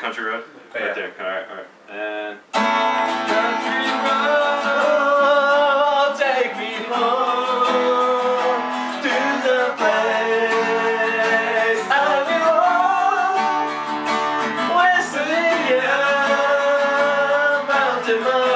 Country Road? Oh, right yeah. there. Alright, alright. And Country road, take me home to the place I belong, where singing mountain